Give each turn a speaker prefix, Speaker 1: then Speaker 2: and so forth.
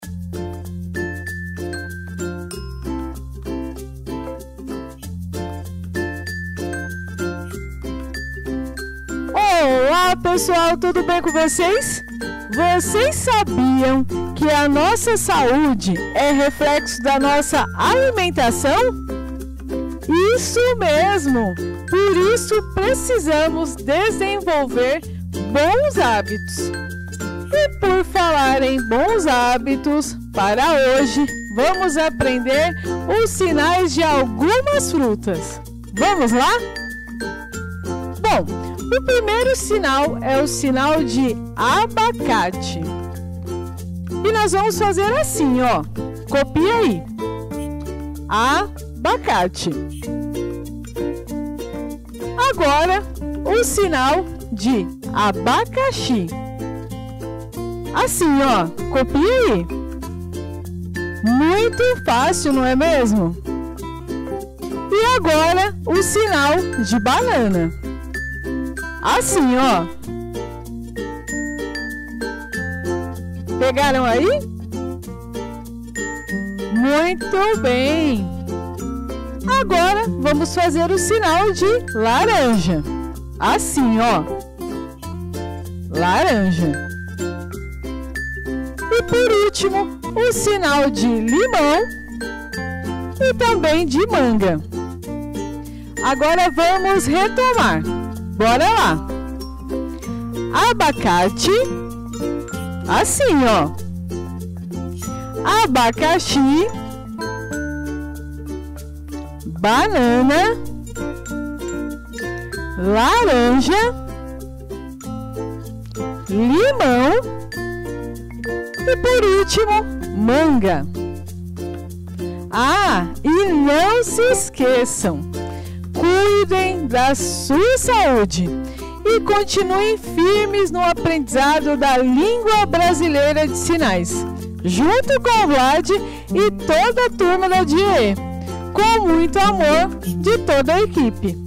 Speaker 1: Olá, pessoal, tudo bem com vocês? Vocês sabiam que a nossa saúde é reflexo da nossa alimentação? Isso mesmo! Por isso precisamos desenvolver bons hábitos. E por falar em bons hábitos, para hoje vamos aprender os sinais de algumas frutas. Vamos lá? Bom, o primeiro sinal é o sinal de abacate. E nós vamos fazer assim, ó. Copia aí. Abacate. Agora, o sinal de abacaxi. Assim, ó. Copia aí. Muito fácil, não é mesmo? E agora, o sinal de banana. Assim, ó. Pegaram aí? Muito bem. Agora vamos fazer o sinal de laranja. Assim, ó. Laranja. E por último, o sinal de limão e também de manga. Agora vamos retomar. Bora lá. Abacate. Assim, ó. Abacaxi. Banana. Laranja. Limão. E por último, manga. Ah, e não se esqueçam. Cuidem da sua saúde e continuem firmes no aprendizado da língua brasileira de sinais, junto com o Vlad e toda a turma da DIE, com muito amor de toda a equipe.